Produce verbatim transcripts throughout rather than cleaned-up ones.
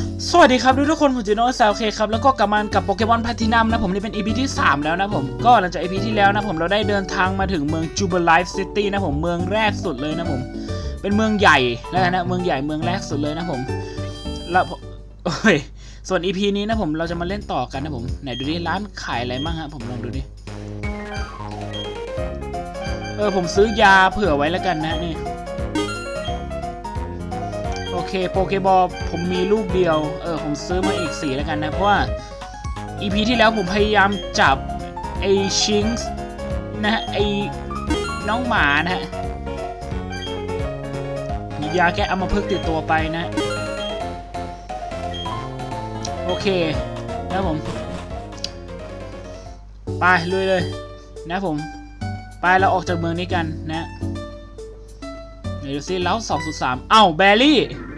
สวัสดีครับทุกคนผมจูโน่แซลเคครับแล้วก็กลับมากับโปเกมอนแพทินัมนะผมนี่เป็น อี พี ที่สามแล้วนะผมก็หลังจาก อี พี ที่แล้วนะผมเราได้เดินทางมาถึงเมืองจูเบอร์ไลฟ์ซิตี้นะผมเมืองแรกสุดเลยนะผมเป็นเมืองใหญ่แล้วนะเมืองใหญ่เมืองแรกสุดเลยนะผมแล้วโอ้ยส่วน อี พี นี้นะผมเราจะมาเล่นต่อกันนะผมไหนดูดิร้านขายอะไรบ้างฮะผมลองดูดิเออผมซื้อยาเผื่อไว้แล้วกันนะนี่โอเคโปเกบอลผมมีลูกเดียวเออผมซื้อมาอีกสี่แล้วกันนะเพราะว่า อี พี ที่แล้วผมพยายามจับไอชิงส์นะฮะไอน้องหมานะฮะมียาแก้อัมพฤกษ์ติดตัวไปนะโอเคนะผมไปลุยเลยนะผมไปเราออกจากเมืองนี้กันนะเดี๋ยวดูซิแล้ว สองศูนย์สาม เอ้าแบรี่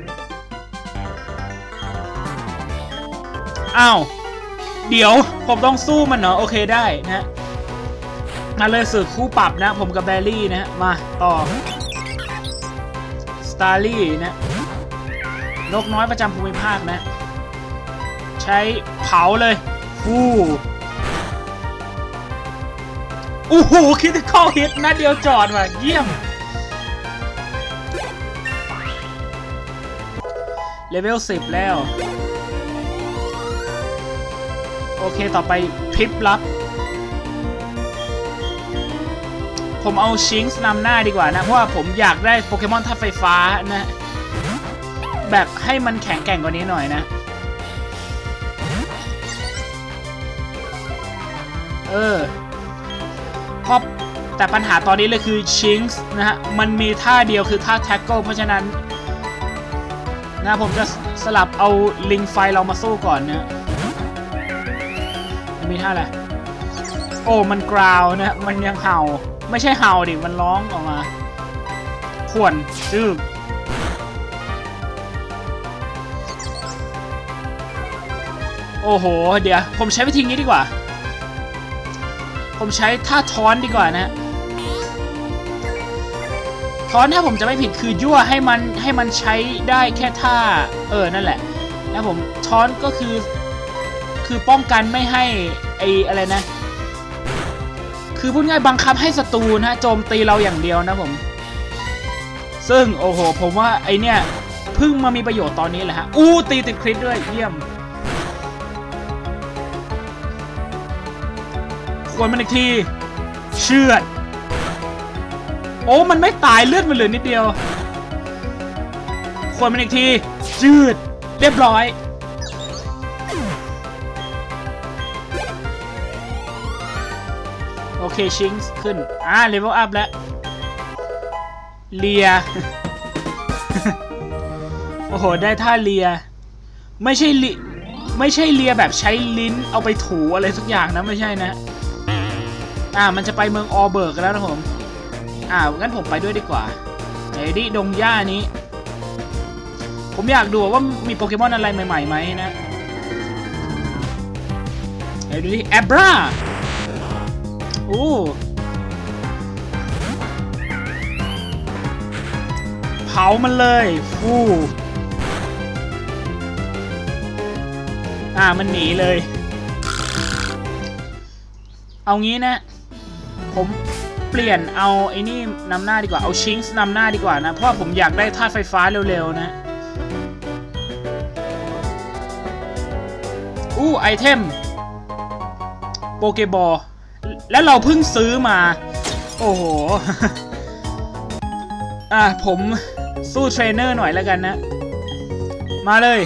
อ้าวเดี๋ยวผมต้องสู้มันเหรอโอเคได้นะมาเลยสื่อคู่ปรับนะผมกับแบรี่นะมาต่อสตาร์ลี่นะนกน้อยประจำภูมิภาคนะใช้เผาเลยฟูโอ้โหคิดถึงข้อฮิตนัดเดียวจอดว่ะเยี่ยมเลเวลสิบแล้วโอเคต่อไปพริบลับผมเอาชิงส์นำหน้าดีกว่านะเพราะว่าผมอยากได้โปเกมอนธาตุไฟฟ้านะแบบให้มันแข็งแกร่งกว่านี้หน่อยนะเออเพราะแต่ปัญหาตอนนี้เลยคือชิงส์นะฮะมันมีท่าเดียวคือท่าแท็กเกิลเพราะฉะนั้นนะผมจะสลับเอาลิงไฟเรามาสู้ก่อนนะมีท่าอะไรโอ้มันกราวนะมันยังเห่าไม่ใช่เห่าดิมันร้องออกมาข่วนจืบโอ้โหเดี๋ยวผมใช้วิธีนี้ดีกว่าผมใช้ท่าท้อนดีกว่านะท้อนถ้าผมจะไม่ผิดคือยั่วให้มันให้มันใช้ได้แค่ท่าเออนั่นแหละนะผมท้อนก็คือคือป้องกันไม่ให้ไออะไรนะคือพูดง่ายบังคับให้ศัตรูนะโจมตีเราอย่างเดียวนะผมซึ่งโอ้โหผมว่าไอเนี้ยเพิ่งมามีประโยชน์ตอนนี้แหละฮะอู้ตีติดคริสด้วยเยี่ยมควรมันอีกทีเชือดโอ้มันไม่ตายเลือดมันเหลือนิดเดียวควรมันอีกทีจืดเรียบร้อยโอเคชิงส์ขึ้นอ่าเลเวลอัพแล้วเลีย โอ้โหได้ท่าเลียไม่ใช่ลิไม่ใช่เลียแบบใช้ลิ้นเอาไปถูอะไรสักอย่างนะไม่ใช่นะอ่ามันจะไปเมืองออเบิร์กแล้วนะผมอ่างั้นผมไปด้วยดีกว่าไอ้ดิดงหญ้านี้ผมอยากดูว่ามีโปเกมอนอะไรใหม่ๆไหมนะไอ้ดูดิแอบราโอ้เผามันเลยฟูอ่ามันหนีเลยเอางี้นะผมเปลี่ยนเอาไอ้นี่นำหน้าดีกว่าเอาชิงส์นำหน้าดีกว่านะเพราะว่าผมอยากได้ธาตุไฟฟ้าเร็วๆนะอู้ไอเทมโปเกบอลแล้วเราเพิ่งซื้อมาโอ้โห อ่ะผมสู้เทรนเนอร์หน่อยแล้วกันนะมาเลย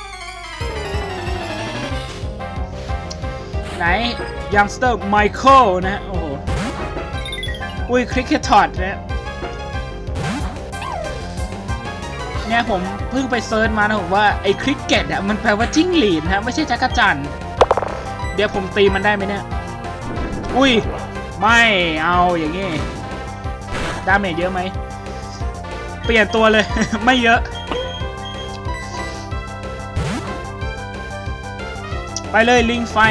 ไหนยังสเตอร์ไมเคิลนะโอ้โหอุ้ยคริกเก็ตทอดนะเนี่ยผมเพิ่งไปเซิร์ชมานะผมว่าไอ้คริกเก็ตอ่ะมันแปลว่าจิ้งหรีดนะไม่ใช่จักรจั่นเดี๋ยวผมตีมันได้ไหมเนี่ยอุ้ยไม่เอาอย่างงี้ดาเมจเยอะไหมเปลี่ยนตัวเลย ไม่เยอะไปเลยลิงไฟ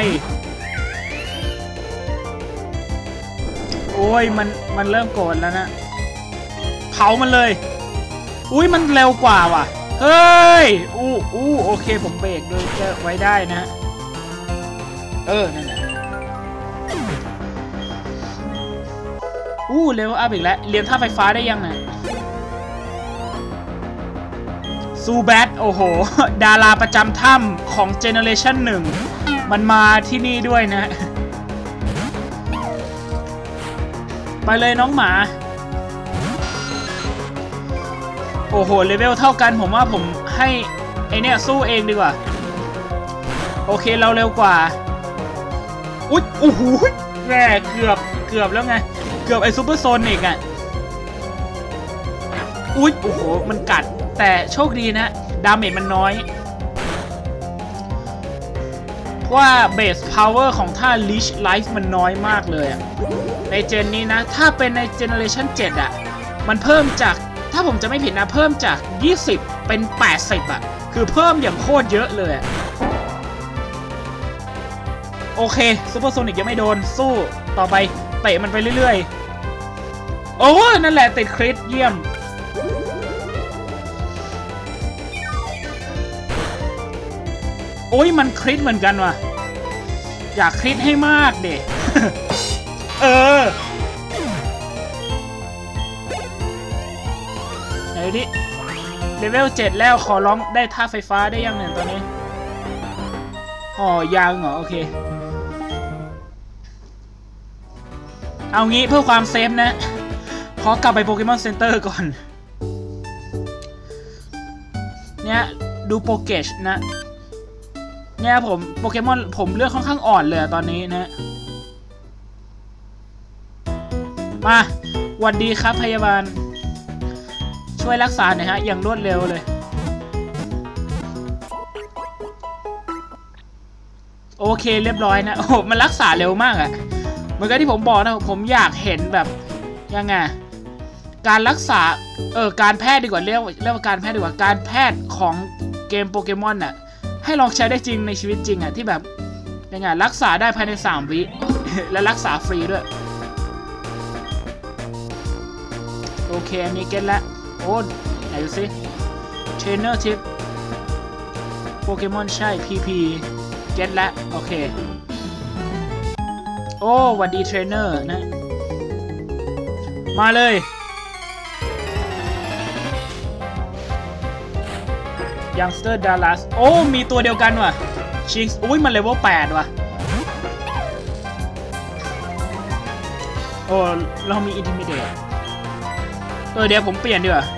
โอ้ยมันมันเริ่มโกรธแล้วนะเผามันเลยอุ้ยมันเร็วกว่าว่ะเฮ้ยอู้อู้โอเคผมเบรกโดยจะไว้ได้นะเออนั่นแหละอู้เลเวลอัพอีกแล้วเรียนท่าไฟฟ้าได้ยังนะซูแบทโอ้โหดาราประจำถ้ำของเจเนอเรชั่นหนึ่งมันมาที่นี่ด้วยนะไปเลยน้องหมาโอ้โหเลเวลเท่ากันผมว่าผมให้ไอเนี้ยสู้เองดีกว่าโอเคเราเร็วกว่าอุ๊ยโอ้โหแม่เกือบเกือบแล้วไงเกือบไอซูเปอร์โซนิกอ่ะอุ๊ยโอ้โหมันกัดแต่โชคดีนะดาเมจมันน้อยเพราะว่าเบสพาวเวอร์ของท่า Leech Life มันน้อยมากเลยในเจนนี้นะถ้าเป็นในเจเนอเรชั่นเจ็ดอ่ะมันเพิ่มจากถ้าผมจะไม่ผิดนะเพิ่มจากยี่สิบเป็นแปดสิบอ่ะคือเพิ่มอย่างโคตรเยอะเลยโอเคซูเปอร์โซนิกยังไม่โดนสู้ต่อไปเตะมันไปเรื่อยๆโอ้นั่นแหละติดคริสเยี่ยมโอ้ยมันคริสเหมือนกันว่ะอยากคริสให้มากเด็เออไหนดิเลเวลเจ็ดแล้วขอร้องได้ท่าไฟฟ้าได้ยังเนี่ยตอนนี้อ๋อยังเหรอโอเคเอางี้เพื่อความเซฟนะขอกลับไปโปเกมอนเซ็นเตอร์ก่อนเนี่ยดูโปเกชนะเนี่ยผมโปเกมอนผมเลือกค่อนข้างอ่อนเลยตอนนี้นะมาหวัดดีครับพยาบาลช่วยรักษาหน่อยฮะอย่างรวดเร็วเลยโอเคเรียบร้อยนะโอ้โหมันรักษาเร็วมากอะเหมือนกับที่ผมบอกนะผมอยากเห็นแบบยังไงการรักษาเออการแพทย์ดีกว่าเรียกเรียกว่าการแพทย์ดีกว่าการแพทย์ของเกมโปเกมอนน่ะให้ลองใช้ได้จริงในชีวิตจริงอ่ะที่แบบยังไงรักษาได้ภายในสามวิและรักษาฟรีด้วยโอเคอันนี้เก็ตแล้วโอ้ไหนดูสิเทรนเนอร์ทิปโปเกมอนใช่ พี พี เก็ตแล้วโอเคโอ้หวัดดีเทรนเนอร์นะมาเลยยังสเตอร์ดัลลัสโอ้มีตัวเดียวกันว่ะชิงส์อุ้ยมันเลเวลแปดว่ะโอ้เรามีอินทิมิเดตเออเดี๋ยวผมเปลี่ยนดีกว่า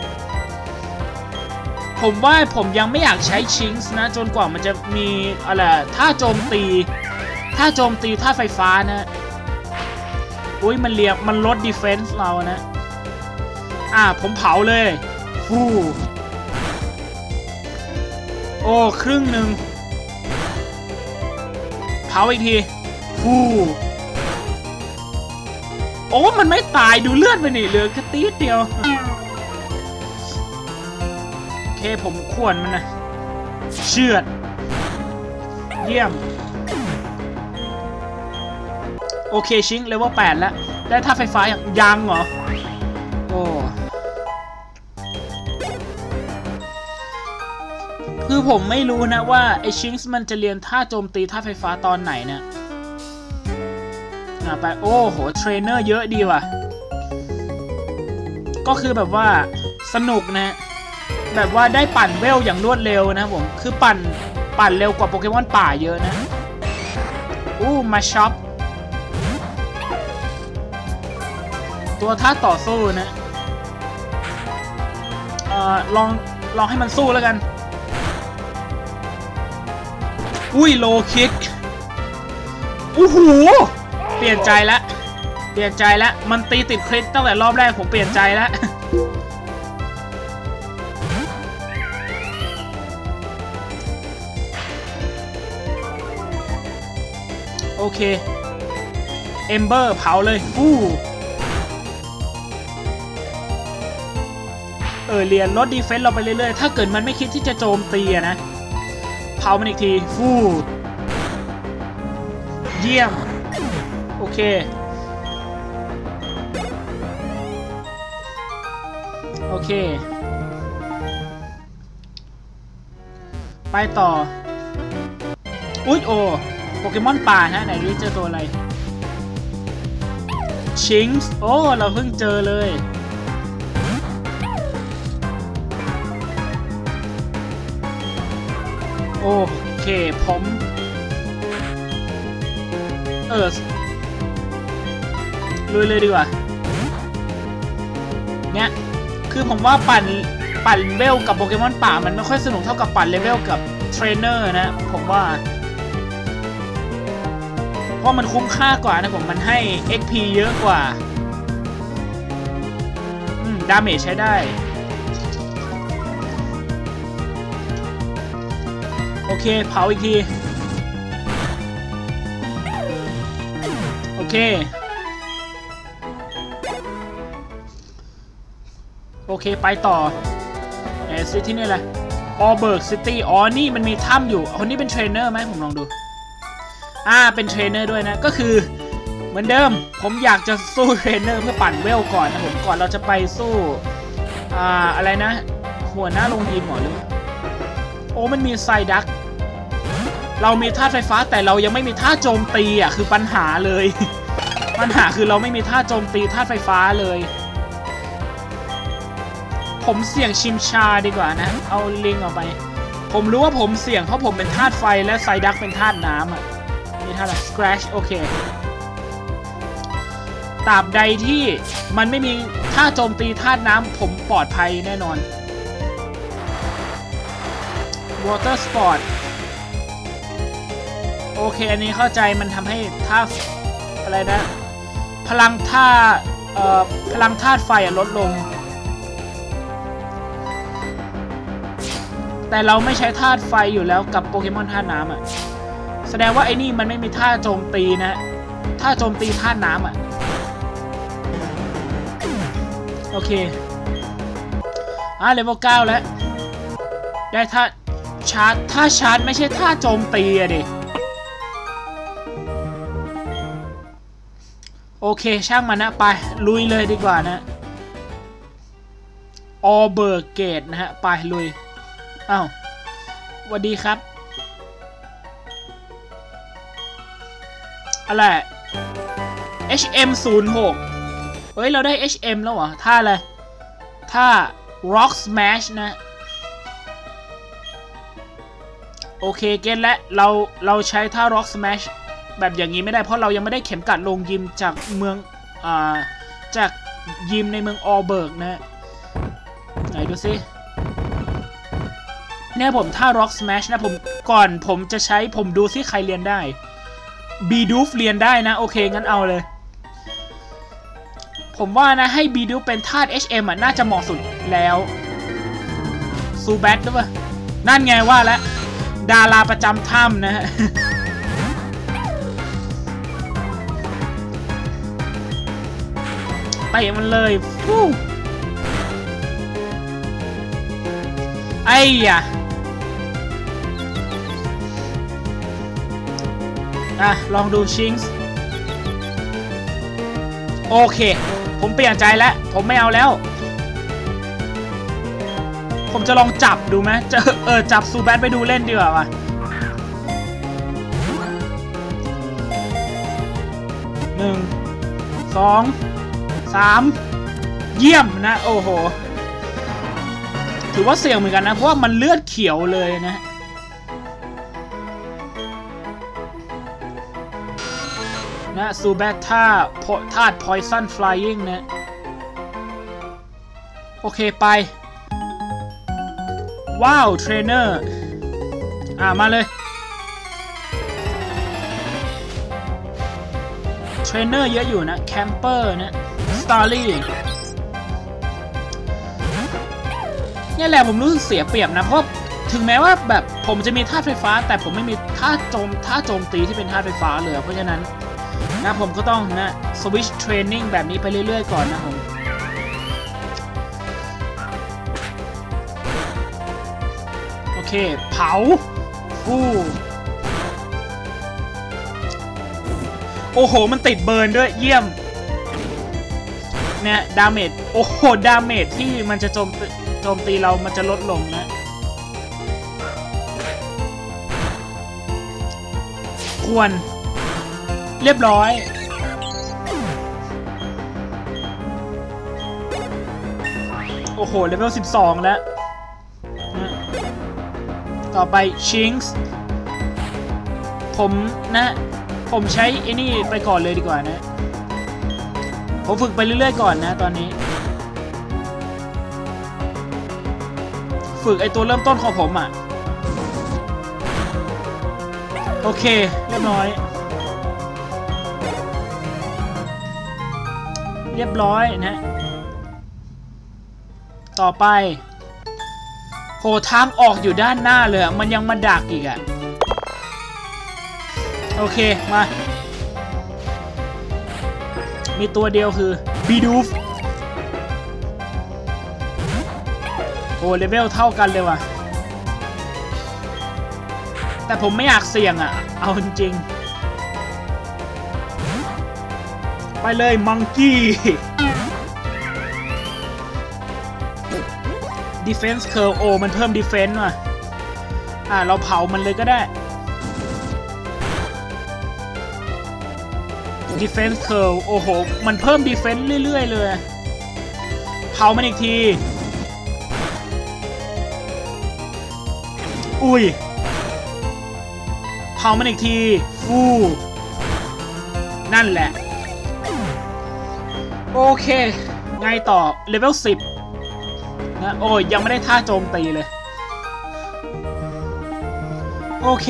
ผมว่าผมยังไม่อยากใช้ชิงส์นะจนกว่ามันจะมีอะไรท่าโจมตีท่าโจมตีท่าไฟฟ้านะอุ้ยมันเรียกมันลดดีเฟนส์เรานะอ่าผมเผาเลยฟูโอ้ครึ่งหนึ่งเผาอีกทีฟูโอ้มันไม่ตายดูเลือดไปนี่เหลือแค่ตีดเดียวโอเคผมข่วนมันนะเชือดเยี่ยมโอเคชิงเลเวลแปดแล้วได้ท่าไฟฟ้าอย่างยังเหรอโอ้คือผมไม่รู้นะว่าไอชิงส์มันจะเรียนท่าโจมตีท่าไฟฟ้าตอนไหนเนี่ยไปโอ้โหเทรนเนอร์เยอะดีว่ะก็คือแบบว่าสนุกนะแบบว่าได้ปั่นเวลอย่างรวดเร็วนะผมคือปั่นปั่นเร็วกว่าโปเกมอนป่าเยอะนะอู้มาช็อปตัวท่าต่อสู้นะเอ่อลองลองให้มันสู้แล้วกันอุ้ยโลคิกอู้หูเปลี่ยนใจแล้วเปลี่ยนใจแล้วมันตีติดคริสตั้งแต่รอบแรกผมเปลี่ยนใจแล้วโอเคเอมเบอร์เผาเลยอู้เออเรียนลดดีเฟนส์เราไปเรื่อยๆถ้าเกิดมันไม่คิดที่จะโจมตีนะเผามันอีกทีฟูเยี่ยมโอเคโอเคไปต่ออุ๊ยโอโปเกมอนป่านะไหนดูเจอตัวอะไรชิงส์โอ้เราเพิ่งเจอเลยโอเคผมเออลุยเลยดีกว่าเนี่ยคือผมว่าปั่นปั่นเลเวลกับโปเกมอนป่ามันไม่ค่อยสนุกเท่ากับปั่นเลเวลกับเทรนเนอร์นะผมว่าเพราะมันคุ้มค่ากว่านะผมมันให้ เอ็ก พี เยอะกว่าอืมดาเมจใช้ได้โอเคเผาอีกทีโอเคโอเคไปต่อเอซิที่นี่แหละออเบิร์กซิตี้อ๋อนี่มันมีถ้ำอยู่คนนี้เป็นเทรนเนอร์ไหมผมลองดูอ่าเป็นเทรนเนอร์ด้วยนะก็คือเหมือนเดิมผมอยากจะสู้เทรนเนอร์เพื่อปั่นเวลก่อนนะผมก่อนเราจะไปสู้อ่าอะไรนะหัวหน้าโรงยิมหมอหรือโอ้มันมีไซดักเรามีธาตุไฟฟ้าแต่เรายังไม่มีธาตุโจมตีอ่ะคือปัญหาเลย ปัญหาคือเราไม่มีธาตุโจมตีธาตุไฟฟ้าเลยผมเสี่ยงชิมชาดีกว่านะเอาลิงออกไปผมรู้ว่าผมเสี่ยงเพราะผมเป็นธาตุไฟและไซดักเป็นธาตุน้ำอ่ะนี่ธาตุอะไร scratch โอเคตราบใดที่มันไม่มีธาตุโจมตีธาตุน้ำผมปลอดภัยแน่นอน water sport โอเคอันนี้เข้าใจมันทำให้ธาตุอะไรนะพลังธาตุเอ่อพลังธาตุไฟลดลงแต่เราไม่ใช้ธาตุไฟอยู่แล้วกับโปเกมอนธาตุน้ำอ่ะแสดงว่าไอ้นี่มันไม่มีท่าโจมตีนะท่าโจมตีธาตุน้ำอ่ะโอเคอ่ะเลเวลเก้าแล้วได้ท่าชาร์จท่าชาร์จไม่ใช่ท่าโจมตีอะดิโอเคช่างมันนะไปลุยเลยดีกว่านะออเบิร์กเกตนะฮะไปลุยอ้าวสวัสดีครับอะไร เอช เอ็ม ศูนย์ หก เฮ้ยเราได้ เอช เอ็ม แล้วเหรอท่าอะไรท่า Rock Smash นะโอเคเก็ตแล้วเราเราใช้ท่า Rock Smash แบบอย่างนี้ไม่ได้เพราะเรายังไม่ได้เข็มกัดลงยิมจากเมืองอ่าจากยิมในเมืองออเบิร์กนะไหนดูสิเนี่ยผมท่า Rock Smash นะผมก่อนผมจะใช้ผมดูซิใครเรียนได้บีดูฟเรียนได้นะโอเคงั้นเอาเลยผมว่านะให้บีดูฟเป็นธาตุ เอช เอ็ม อ่ะน่าจะเหมาะสุดแล้วซูแบทด้วยป่ะนั่นไงว่าแล้วดาราประจำถ้ำนะฮะ ไปมันเลยฟู้ไอ้ยะอ่ะลองดูชิงส์โอเคผมเปลี่ยนใจแล้วผมไม่เอาแล้วผมจะลองจับดูไหมจะเออจับซูแบทไปดูเล่นดีกว่าว่ะหนึ่งสองสามเยี่ยมนะโอ้โหถือว่าเสี่ยงเหมือนกันนะเพราะว่ามันเลือดเขียวเลยนะนะซูแบทท่าธาตุ Poison Flying นะโอเคไปว้าวเทรนเนอร์อ่ามาเลยเทรนเนอร์เยอะอยู่นะแคมเปอร์นะสตาร์ลี่นี่แหละผมรู้สึกเสียเปรียบนะเพราะถึงแม้ว่าแบบผมจะมีธาตุไฟฟ้าแต่ผมไม่มีธาตุโจมธาตุโจมตีที่เป็นธาตุไฟฟ้าเลยเพราะฉะนั้นนะผมก็ต้องนะสวิตช์เทรนนิ่งแบบนี้ไปเรื่อยๆก่อนนะผมโอเคเผาฟูโอ้โหมันติดเบิร์นด้วยเยี่ยมเนี่ยดาเมจโอ้โหดาเมจที่มันจะโจมโจมตีเรามันจะลดลงนะควรเรียบร้อยโอ้โหเลเวลสิบสองแล้วต่อไปชิงส์ผมนะผมใช้ไอ้นี่ไปก่อนเลยดีกว่านะผมฝึกไปเรื่อยๆก่อนนะตอนนี้ฝึกไอ้ตัวเริ่มต้นของผมอ่ะโอเคเรียบร้อยเรียบร้อยนะต่อไปโหทางออกอยู่ด้านหน้าเลยมันยังมาดักอีกอ่ะโอเคมามีตัวเดียวคือบีดูฟโอ้เลเวลเท่ากันเลยว่ะแต่ผมไม่อยากเสี่ยงอ่ะเอาจริงๆไปเลยมังกี้ Defense Curve โอ้มันเพิ่ม Defense ว่ะอ่าเราเผามันเลยก็ได้ Defense Curve โอ้โหมันเพิ่ม Defense เรื่อยๆเลยเผามันอีกทีอุ้ยเผามันอีกทีฟูนั่นแหละโอเคไงต่อเลเวลสิบนะโอ้ยยังไม่ได้ท่าโจมตีเลยโอเค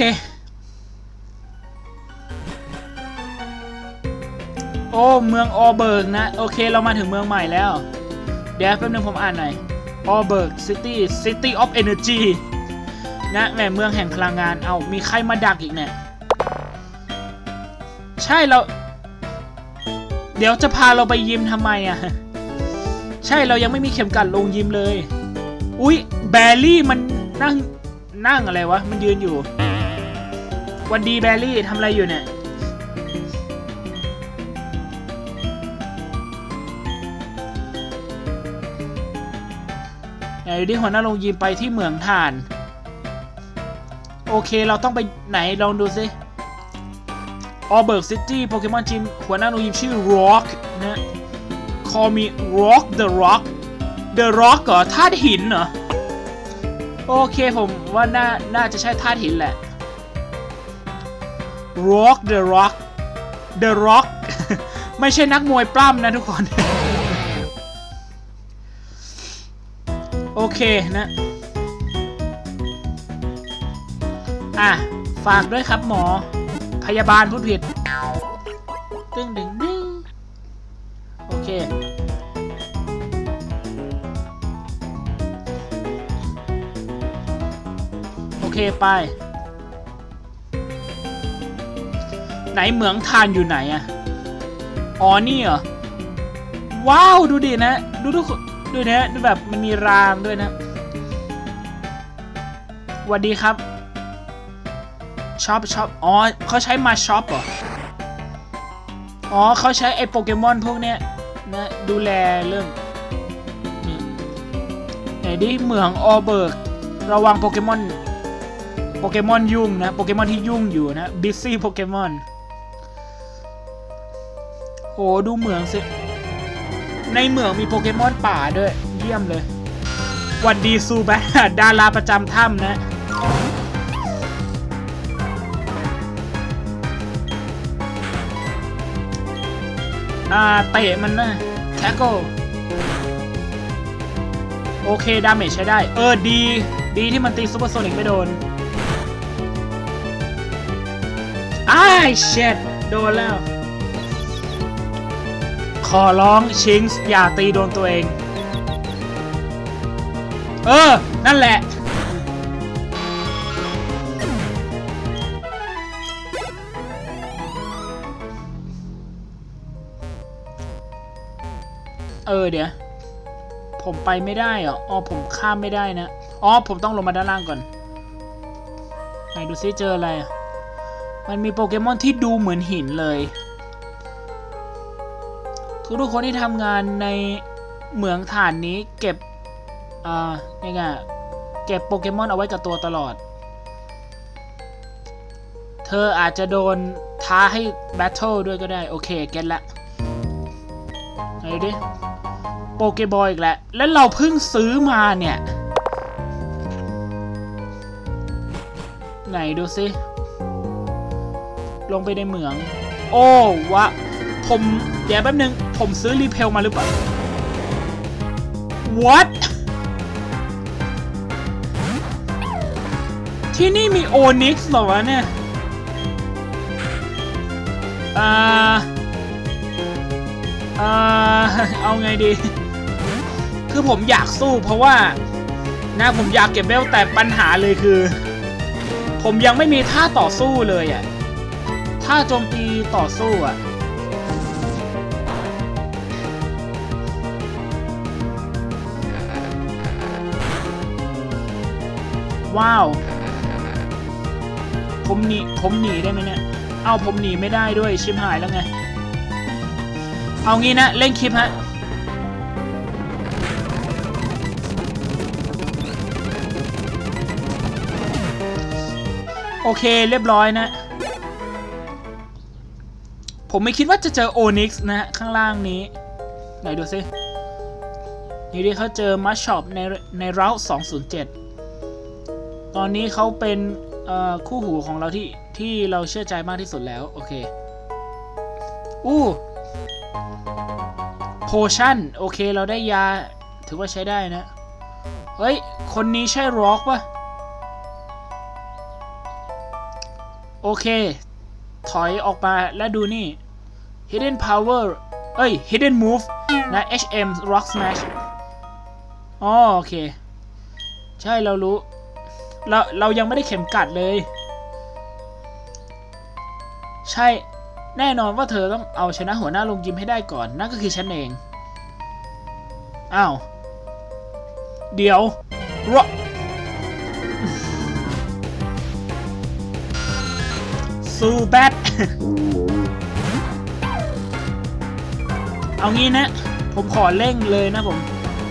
โอ้เมืองออเบิร์กนะโอเคเรามาถึงเมืองใหม่แล้วเดี๋ยวแป๊บนึงผมอ่านหน่อยออเบิร์กซิตี้ซิตี้ออฟเอเนอร์จีนะแหมเมืองแห่งพลังงานเอามีใครมาดักอีกเนี่ยใช่เราเดี๋ยวจะพาเราไปยิมทำไมอ่ะใช่เรายังไม่มีเข็มกัดลงยิมเลยอุ๊ยแบลลี่มันนั่งนั่งอะไรวะมันยืนอยู่วันดีแบลลี่ทำอะไรอยู่เนี่ยไหนดิหัวหน้าลงยิมไปที่เหมืองถ่านโอเคเราต้องไปไหนลองดูสิออเบิร์กซิตี้โปเกมอนจิมหัวหน้าลงยิมชื่อ Rock นะ Call me Rock the Rock the Rock เหรอธาตุหินเหรอโอเคผมว่าน่าน่าจะใช่ธาตุหินแหละ Rock the Rock the Rock ไม่ใช่นักมวยปล้ำนะทุกคน โอเคนะอ่ะฝากด้วยครับหมอพยาบาลพูดผิดตึ้งดึงดึงโอเคโอเคไปไหนเหมืองทานอยู่ไหนอะอ๋อนี่เหรอว้าวดูดินะดูทุกดูนะดูแบบมันมีรางด้วยนะสวัสดีครับช็อปช็อปอ๋อเขาใช้มาช็อปเหรออ๋อเขาใช้ไอ้โปเกมอนพวกเนี้ยนะดูแลเรื่องนี่ไหนดิเหมืองออเบิร์กระวังโปเกมอนโปเกมอนยุ่งนะโปเกมอนที่ยุ่งอยู่นะบิซซี่โปเกมอนโหดูเหมืองสิในเหมืองมีโปเกมอนป่าด้วยเยี่ยมเลยหวัดดีซูแบดาราประจำถ้ำนะอ่าเตะมันนะแคกโกโอเคดาเมจใช้ได้เออดีดีที่มันตีซูเปอร์โซนิกไม่โดนอ้ายเช็ดโดนแล้วขอร้องชิงส์อย่าตีโดนตัวเองเออนั่นแหละเออเดี๋ยวผมไปไม่ได้เหรออ๋อผมข้ามไม่ได้นะอ๋อผมต้องลงมาด้านล่างก่อนไหนดูซิเจออะไรมันมีโปเกมอนที่ดูเหมือนหินเลยทุกทุกคนที่ทำงานในเหมืองถ่านนี้เก็บอ่ายังไงเก็บโปเกมอนเอาไว้กับตัวตลอดเธธออาจจะโดนท้าให้แบทเทิลด้วยก็ได้โอเคเก็ตละไหนดิโปเกบอลอีกแล้วแล้วเราเพิ่งซื้อมาเนี่ยไหนดูสิลงไปในเหมืองโอ้วะผมเดี๋ยวแป๊บนึงผมซื้อรีเพลมาหรือเปล่า What ที่นี่มีโอนิกส์เหรอวะเนี่ยอ่าอ่าเอาไงดีคือผมอยากสู้เพราะว่านะผมอยากเก็บเวลแต่ปัญหาเลยคือผมยังไม่มีท่าต่อสู้เลยอ่ะท่าโจมตีต่อสู้อ่ะว้าวผมหนีผมหนีได้ไหมเนี่ยเอาผมหนีไม่ได้ด้วยชิบหายแล้วไงเอางี้นะเล่นคลิปฮะโอเคเรียบร้อยนะผมไม่คิดว่าจะเจอโอนิกส์นะข้างล่างนี้ไหนดูซิอยู่ดีเขาเจอมัชช็อปในในเราท์สองศูนย์เจ็ดตอนนี้เขาเป็นคู่หูของเราที่ที่เราเชื่อใจมากที่สุดแล้วโอเคอู้โพชั่นโอเคเราได้ยาถือว่าใช้ได้นะเฮ้ยคนนี้ใช่ร็อกปะโอเคถอยออกมาแล้วดูนี่ Hidden Power เอ้ย Hidden Move นะ เอช เอ็ม Rock Smash อ๋อโอเคใช่เรารู้เราเรายังไม่ได้เข็มกัดเลยใช่แน่นอนว่าเธอต้องเอาชนะหัวหน้าลงยิมให้ได้ก่อนนั่นก็คือฉันเองอ้าวเดี๋ยวรอซูแบท เอางี้นะผมขอเร่งเลยนะผม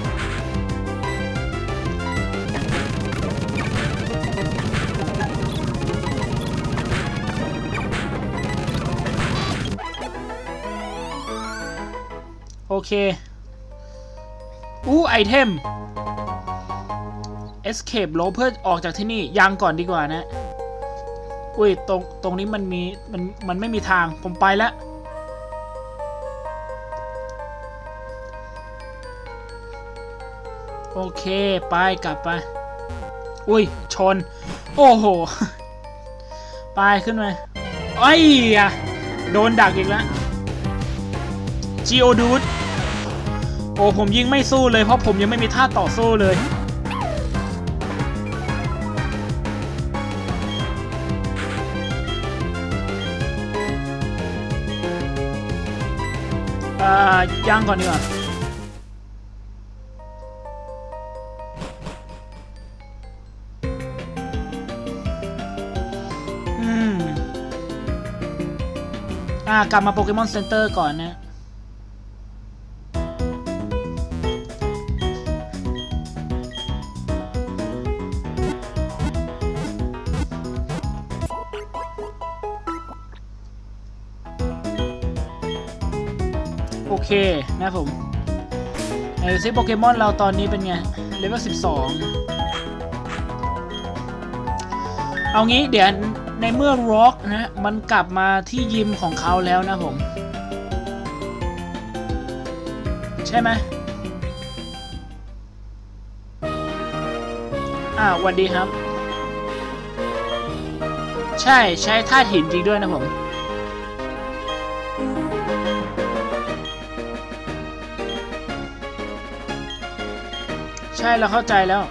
โอเคอู้ไอเทม Escape ลบเพื่อออกจากที่นี่ยังก่อนดีกว่านะอุ้ยตรงตรงนี้มันมีมันมันไม่มีทางผมไปแล้วโอเคไปกลับไปอุ้ยชนโอ้โหไปขึ้นมาไอ้ยะโดนดักอีกแล้วGeodude โอ้ผมยิงไม่สู้เลยเพราะผมยังไม่มีท่าต่อสู้เลยอ่าย่างก่อนดีกว่าอืมอ่ากลับมาโปเกมอนเซ็นเตอร์ก่อนนะโอเคนะผมไอ้ซิโปเกมอนเราตอนนี้เป็นไงเลเวลสิบสองเอางี้เดี๋ยวในเมื่อร็อกนะมันกลับมาที่ยิมของเขาแล้วนะผมใช่ไหมอ่าสวัสดีครับใช่ใช้ธาตุหินจริงด้วยนะผมใช่เราเข้าใจแล้ว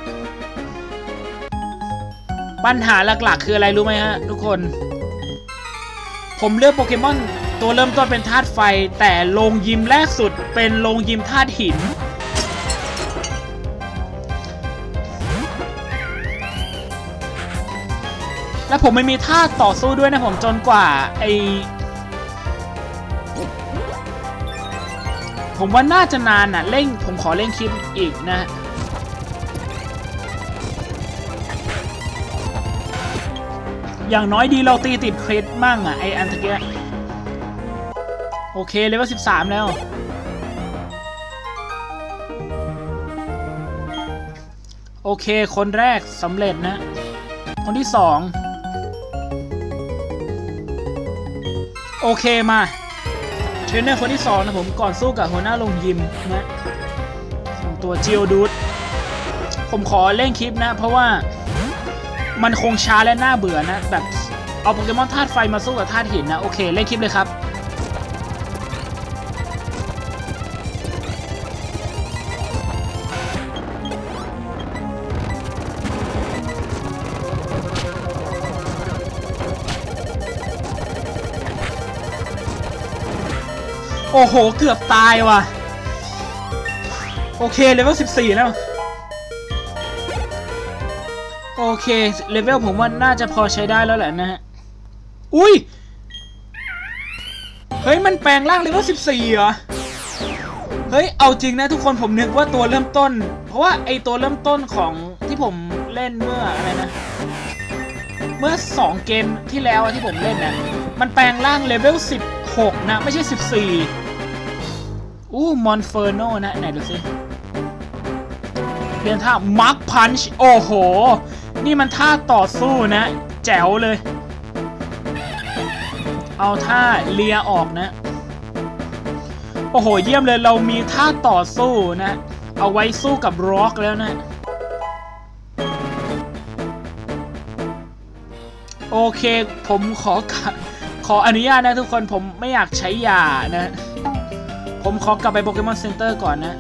ปัญหาหลักๆคืออะไรรู้ไหมฮะทุกคนผมเลือกโปเกมอนตัวเริ่มต้นเป็นธาตุไฟแต่ลงยิมแรกสุดเป็นลงยิมธาตุหินและผมไม่มีท่าต่อสู้ด้วยนะผมจนกว่าไอผมว่าน่าจะนานน่ะเร่งผมขอเร่งคลิปอีกนะอย่างน้อยดีเราตีติดคริสมั่งอ่ะไออันตะเกียโอเคเลเวลสิบสามแล้วโอเคคนแรกสำเร็จนะคนที่สองโอเคมาเทรนเนอร์คนที่สองนะผมก่อนสู้กับหัวหน้าลงยิมนะของตัวจิโอดูดผมขอเล่นคลิปนะเพราะว่ามันคงช้าและน่าเบื่อนะแบบเอาโปเกมอนธาตุไฟมาสู้กับธาตุหินนะโอเคเล่นคลิปเลยครับโอ้โหเกือบตายว่ะโอเคเลเวลสิบสี่แล้วโอเคเลเวลผมว่าน่าจะพอใช้ได้แล้วแหละนะฮะอุ้ยเฮ้ยมันแปลงร่างเลเวลสิบสี่เหรอเฮ้ยเอาจริงนะทุกคนผมนึกว่าตัวเริ่มต้นเพราะว่าไอตัวเริ่มต้นของที่ผมเล่นเมื่ออะไรนะเมื่อสองเกมที่แล้วที่ผมเล่นนะมันแปลงร่างเลเวลสิบหกนะไม่ใช่สิบสี่อู้มอนเฟอร์โนนะไหนดูสิเรียนท่ามาร์คพันช์โอ้โหนี่มันท่าต่อสู้นะแจ๋วเลยเอาท่าเลียออกนะโอ้โหเยี่ยมเลยเรามีท่าต่อสู้นะเอาไว้สู้กับร็อกแล้วนะโอเคผมขอขออนุญาตนะทุกคนผมไม่อยากใช้ยานะผมขอกลับไปโปเกมอนเซ็นเตอร์ก่อนนะ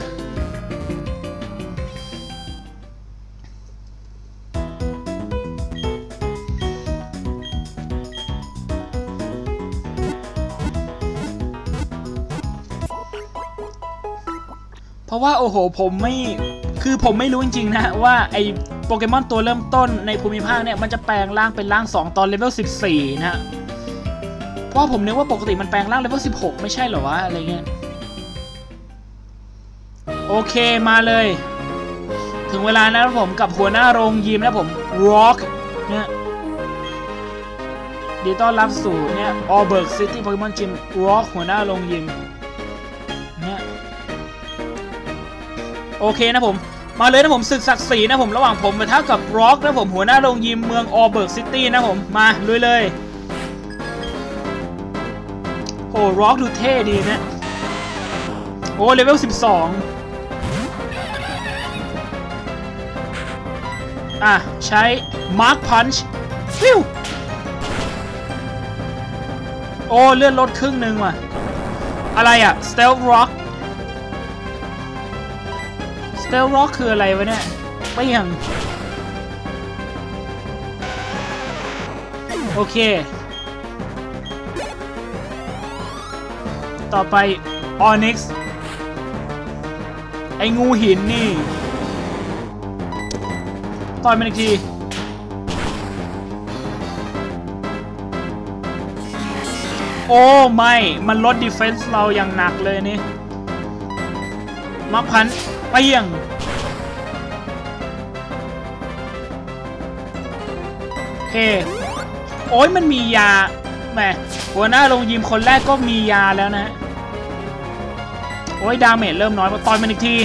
เพราะว่าโอ้โหผมไม่คือผมไม่รู้จริงๆนะว่าไอโปเกมอนตัวเริ่มต้นในภูมิภาคเนี่ยมันจะแปลงร่างเป็นร่างสองตอนเลเวลสิบสี่นะเพราะผมนึกว่าปกติมันแปลงร่างเลเวลสิบหกไม่ใช่เหรอวะอะไรเงี้ยโอเคมาเลยถึงเวลานะผมกับหัวหน้าโรงยิมนะผม Rock เนี่ยดีต้อนรับสู่เนี่ย Alberg City Pokemon Gym Rock หัวหน้าโรงยิมเนี่ยโอเคนะผมมาเลยนะผมศึกศักดิ์ศรีนะผมระหว่างผมไปท้ากับ Rock นะผมหัวหน้าโรงยิมเมือง Alberg City นะผมมาลุยเลยโอ้ Rock ดูเท่ดีนะโอ้เลเวลสิบสองอ่ะใช้ Mark Punch ฟิวโอ้เลื่อนลดครึ่งหนึ่งว่ะอะไรอ่ะ Stealth Rock Stealth Rock คืออะไรวะเนี่ยไม่ยังโอเคต่อไป Onyx ไอ้งูหินนี่ต่อยมันอีกทีโอ้ไม่มันลดดีเฟนส์เราอย่างหนักเลยนี่มักพันไปยังเฮ้โอ้ยมันมียาแหมหัวหน้าโรงยิมคนแรกก็มียาแล้วนะโอ้ยดาเมจเริ่มน้อยมาต่อยมันอีกที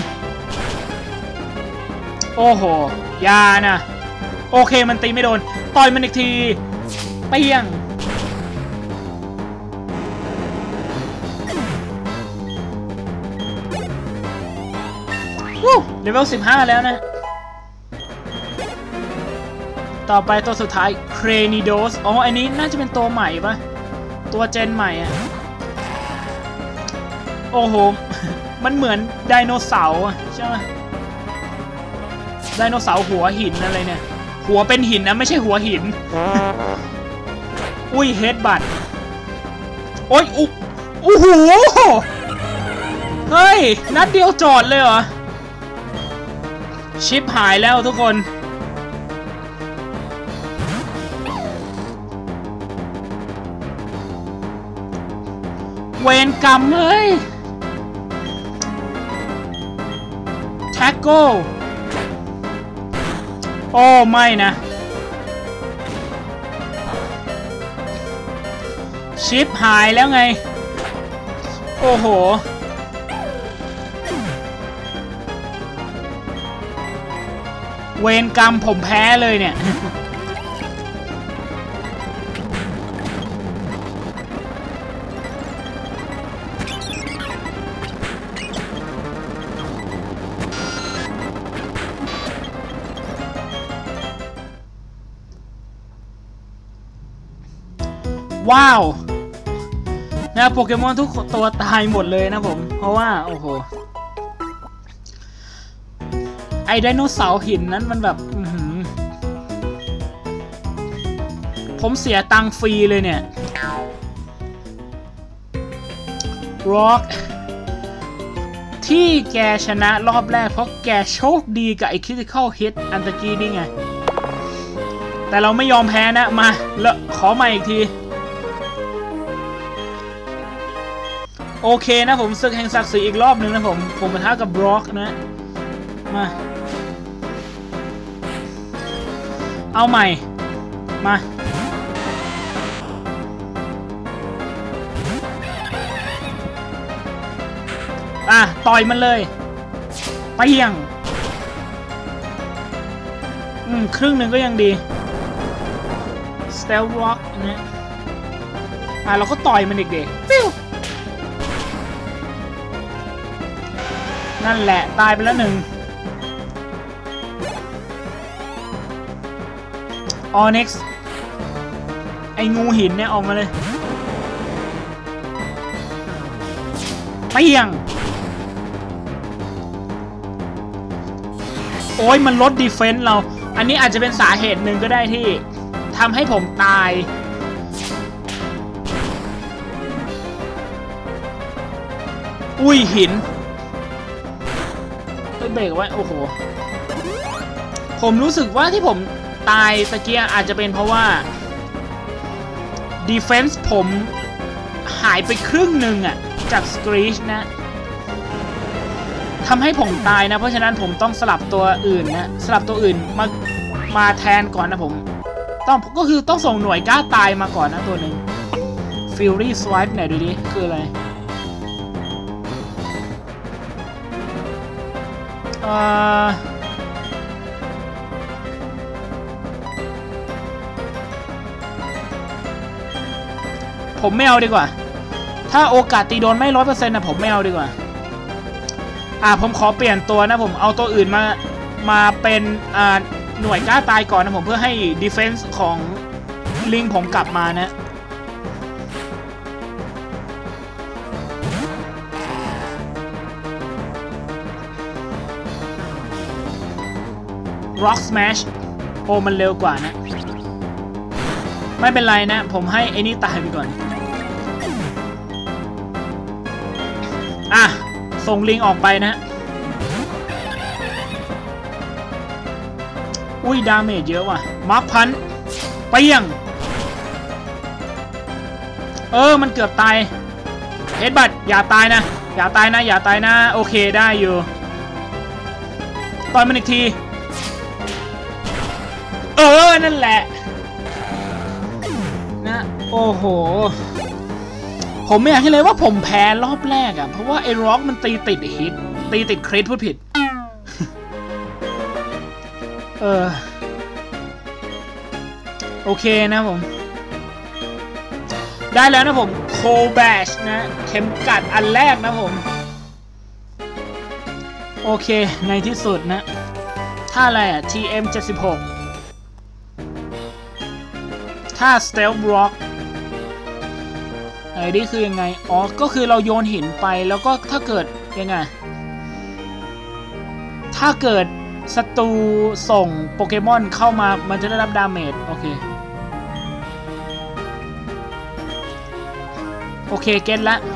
โอ้โหยานะโอเคมันตีไม่โดนต่อยมันอีกทีเปี้ยงวู้เลเวลสิบห้าแล้วนะต่อไปตัวสุดท้าย Cranidos อ๋ออันนี้น่าจะเป็นตัวใหม่ปะตัวเจนใหม่อ่ะโอ้โหมันเหมือนไดโนเสาร์ใช่ไหมไดโนเสาร์หัวหินอะไรเนี่ยหัวเป็นหินนะไม่ใช่หัวหินอุ้ยเฮดบัตโอ้ยอุ๊โอ้โหเฮ้ยนัดเดียวจอดเลยเหรอชิปหายแล้วทุกคนเวรกรรมเฮ้ยแท็กโก้โอ้ไม่นะชิปหายแล้วไงโอ้โหเวรกรรมผมแพ้เลยเนี่ยว้าวนะโปเกมอนทุกตัวตายหมดเลยนะผมเพราะว่าโอ้โหไอ้ไดโนเสาร์หินนั้นมันแบบผมเสียตังค์ฟรีเลยเนี่ยร็อกที่แกชนะรอบแรกเพราะแกโชคดีกับไอ้ Critical Hit อันตะกี้นี่ไงแต่เราไม่ยอมแพ้นะมาแล้วขอใหม่อีกทีโอเคนะผมศึกแห่งศักดิ์ศรีอีกรอบหนึ่งนะผมผมปะทะกับบร็อกนะมาเอาใหม่มาอ่ะต่อยมันเลยไปเยี่ยงอืมครึ่งหนึ่งก็ยังดี Stealth Rock นะอ่ะเราก็ต่อยมันเด็กๆฟิวนั่นแหละตายไปแล้วหนึ่ง Onyx ไอ้งูหินเนี่ยออกมาเลยเปี้ยงโอ้ยมันลดดีเฟนส์เราอันนี้อาจจะเป็นสาเหตุหนึ่งก็ได้ที่ทำให้ผมตายอุ้ยหินเบรกไว้โอ้โหผมรู้สึกว่าที่ผมตายตะเกียอาจจะเป็นเพราะว่า Defense ผมหายไปครึ่งหนึ่งอะจาก Screech นะทำให้ผมตายนะเพราะฉะนั้นผมต้องสลับตัวอื่นนะสลับตัวอื่นมามาแทนก่อนนะผมต้องก็คือต้องส่งหน่วยกล้าตายมาก่อนนะตัวหนึ่ง Fury Swipe ไหนดูดิคืออะไรผมไม่เอาดีกว่าถ้าโอกาสตีโดนไม่ร้อยเปอร์เซ็นต์นะผมไม่เอาดีกว่าอ่าผมขอเปลี่ยนตัวนะผมเอาตัวอื่นมามาเป็นอ่าหน่วยกล้าตายก่อนนะผมเพื่อให้ defense ของลิงผมกลับมานะ Rock Smash โอ้มันเร็วกว่านะไม่เป็นไรนะผมให้ไอ้นี่ตายไปก่อนอ่ะส่งลิงออกไปนะอุ้ยดาเมจเยอะว่ะมาร์คพันไปยังเออมันเกือบตายเฮดบัตอย่าตายนะอย่าตายนะอย่าตายนะโอเคได้อยู่ต่อยมันอีกทีเออนั่นแหละนะโอ้โหผมไม่อยากให้เลยว่าผมแพ้รอบแรกอ่ะเพราะว่าไอ้ร็อกมันตีติดฮิตตีติดคริสพูดผิดเออโอเคนะผมได้แล้วนะผมโคแบชนะเข็มกัดอันแรกนะผมโอเคในที่สุดนะท่าอะไรอ่ะ ที เอ็ม เจ็ดสิบหกถ้า Stealth Rock ไอ้นี่คือยังไงอ๋อก็คือเราโยนหินไปแล้วก็ถ้าเกิดยังไงถ้าเกิดศัตรูส่งโปเกมอนเข้ามามันจะได้รับดาเมจโอเคโอเคเก็ตละ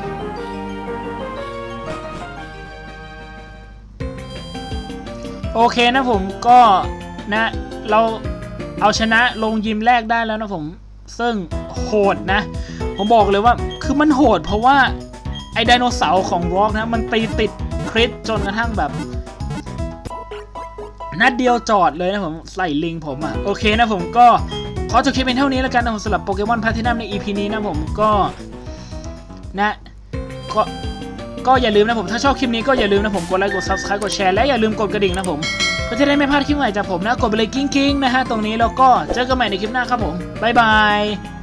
โอเคนะผมก็นะเราเอาชนะลงยิมแรกได้แล้วนะผมซึ่งโหดนะผมบอกเลยว่าคือมันโหดเพราะว่าไอ้ไดโนเสาร์ของร็อกนะมันตีติดคริสจนกระทั่งแบบนัดเดียวจอดเลยนะผมใส่ลิงผมอ่ะโอเคนะผมก็ขอจบคลิปเป็นเท่านี้แล้วกันนะผมสำหรับโปเกมอนแพลทินัมใน อี พี นี้นะผมก็นะก็ก็อย่าลืมนะผมถ้าชอบคลิปนี้ก็อย่าลืมนะผมกดไลค์กด ซับสไครบ์ กดแชร์และอย่าลืมกดกระดิ่งนะผมเพื่อจะได้ไม่พลาดคลิปใหม่จากผมนะกดไปเลยกิ้งๆนะฮะตรงนี้แล้วก็เจอกันใหม่ในคลิปหน้าครับผมบ๊ายบาย